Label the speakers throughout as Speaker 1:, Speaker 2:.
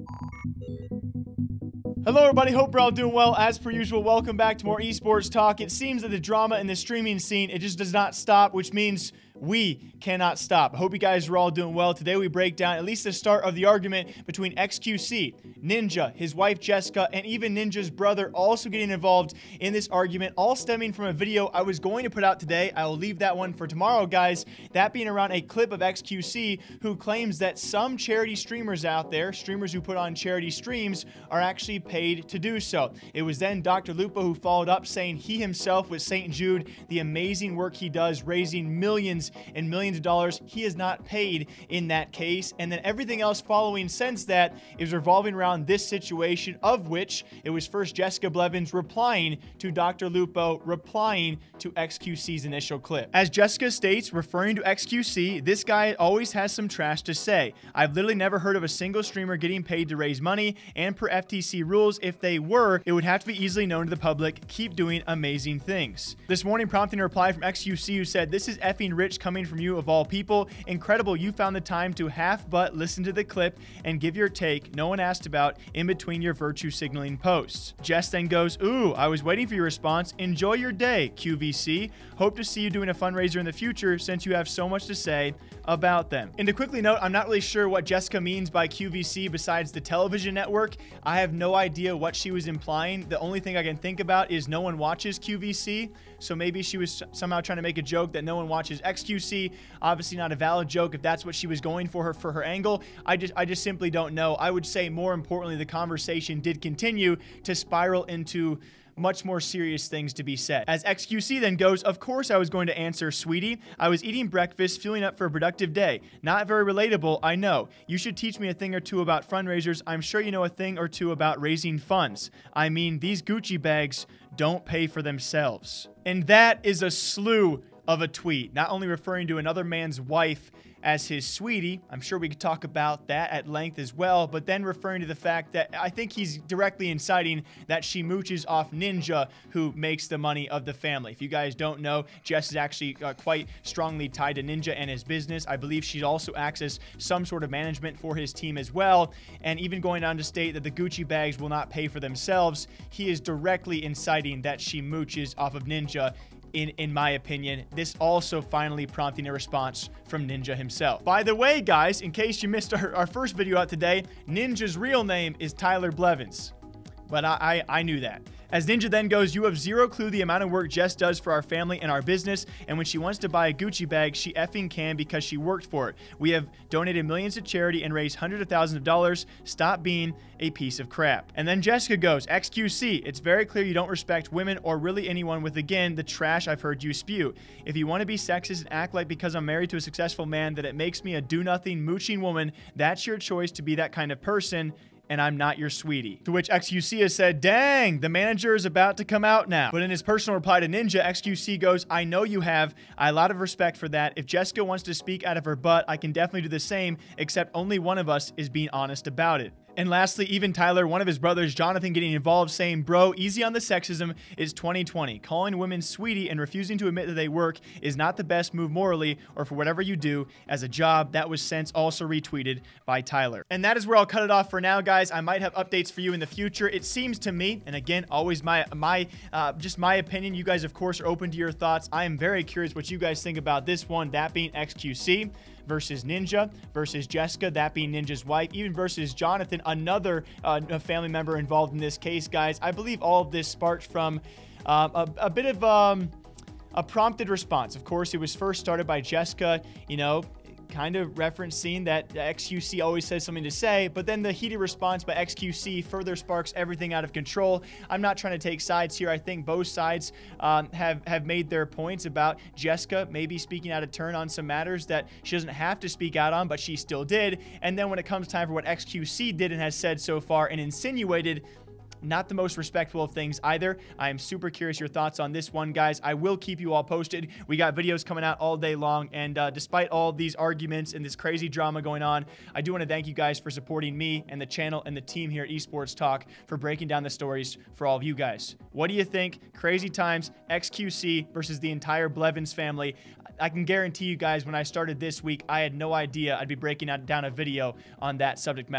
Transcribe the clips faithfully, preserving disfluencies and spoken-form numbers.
Speaker 1: Hello everybody, hope we're all doing well. As per usual, welcome back to more esports talk. It seems that the drama in the streaming scene, it just does not stop, which means we cannot stop. I hope you guys are all doing well. Today we break down at least the start of the argument between X Q C, Ninja, his wife Jessica, and even Ninja's brother also getting involved in this argument, all stemming from a video I was going to put out today. I will leave that one for tomorrow, guys. That being around a clip of X Q C who claims that some charity streamers out there, streamers who put on charity streams, are actually paid to do so. It was then Doctor Lupo who followed up saying he himself with Saint Jude, the amazing work he does, raising millions and millions of dollars, he is not paid in that case. And then everything else following since that is revolving around this situation, of which it was first Jessica Blevins replying to Doctor Lupo, replying to X Q C's initial clip. As Jessica states, referring to X Q C, this guy always has some trash to say. I've literally never heard of a single streamer getting paid to raise money, and per F T C rules, if they were, it would have to be easily known to the public. Keep doing amazing things. This morning, prompting a reply from X Q C who said, "This is effing rich coming from you of all people. Incredible you found the time to half but listen to the clip and give your take no one asked about in between your virtue signaling posts." Jess then goes, "Ooh, I was waiting for your response. Enjoy your day, Q V C. Hope to see you doing a fundraiser in the future since you have so much to say about them." And to quickly note, I'm not really sure what Jessica means by Q V C besides the television network. I have no idea what she was implying. The only thing I can think about is no one watches Q V C. So maybe she was somehow trying to make a joke that no one watches X Q C. Obviously not a valid joke if that's what she was going for her for her angle. I just I just simply don't know. I would say more importantly, the conversation did continue to spiral into much more serious things to be said. As X Q C then goes, "Of course I was going to answer, sweetie. I was eating breakfast, fueling up for a productive day. Not very relatable, I know. You should teach me a thing or two about fundraisers. I'm sure you know a thing or two about raising funds. I mean, these Gucci bags don't pay for themselves." And that is a slew of a tweet, not only referring to another man's wife as his sweetie. I'm sure we could talk about that at length as well, but then referring to the fact that I think he's directly inciting that she mooches off Ninja, who makes the money of the family. If you guys don't know, Jess is actually uh, quite strongly tied to Ninja and his business. I believe she also acts as some sort of management for his team as well, and even going on to state that the Gucci bags will not pay for themselves. He is directly inciting that she mooches off of Ninja. In, in my opinion, this also finally prompting a response from Ninja himself. By the way, guys, in case you missed our, our first video out today, Ninja's real name is Tyler Blevins. But I, I, I knew that. As Ninja then goes, "You have zero clue the amount of work Jess does for our family and our business, and when she wants to buy a Gucci bag, she effing can because she worked for it. We have donated millions to charity and raised hundreds of thousands of dollars. Stop being a piece of crap." And then Jessica goes, "X Q C, it's very clear you don't respect women or really anyone with, again, the trash I've heard you spew. If you want to be sexist and act like because I'm married to a successful man that it makes me a do-nothing mooching woman, that's your choice to be that kind of person. And I'm not your sweetie." To which X Q C has said, "Dang, the manager is about to come out now." But in his personal reply to Ninja, X Q C goes, "I know you have. I have a lot of respect for that. If Jessica wants to speak out of her butt, I can definitely do the same, except only one of us is being honest about it." And lastly, even Tyler, one of his brothers, Jonathan, getting involved, saying, "Bro, easy on the sexism. It's twenty twenty. Calling women sweetie and refusing to admit that they work is not the best move morally or for whatever you do as a job." That was since also retweeted by Tyler. And that is where I'll cut it off for now, guys. I might have updates for you in the future. It seems to me, and again, always my, my uh, just my opinion. You guys, of course, are open to your thoughts. I am very curious what you guys think about this one, that being X Q C versus Ninja versus Jessica, that being Ninja's wife, even versus Jonathan, another uh, family member involved in this case, guys. I believe all of this sparked from uh, a, a bit of um, a prompted response. Of course, it was first started by Jessica, you know, kind of referencing that X Q C always says something to say, but then the heated response by X Q C further sparks everything out of control. I'm not trying to take sides here. I think both sides um, have, have made their points about Jessica maybe speaking out of turn on some matters that she doesn't have to speak out on, but she still did. And then when it comes time for what X Q C did and has said so far and insinuated, not the most respectful of things either. I am super curious your thoughts on this one, guys. I will keep you all posted. We got videos coming out all day long, and uh, despite all these arguments and this crazy drama going on, I do want to thank you guys for supporting me and the channel and the team here at Esports Talk for breaking down the stories for all of you guys. What do you think? Crazy times, X Q C versus the entire Blevins family. I can guarantee you guys, when I started this week, I had no idea I'd be breaking down a video on that subject matter.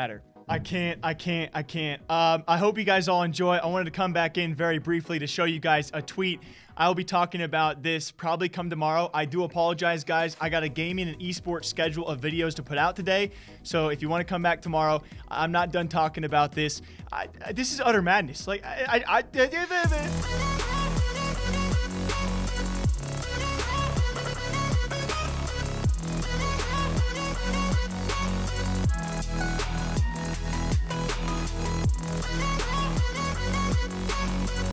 Speaker 1: I can't, I can't, I can't. Um, I hope you guys all enjoy. I wanted to come back in very briefly to show you guys a tweet. I'll be talking about this probably come tomorrow. I do apologize, guys. I got a gaming and esports schedule of videos to put out today. So if you want to come back tomorrow, I'm not done talking about this. I, this is utter madness. Like, I... I, I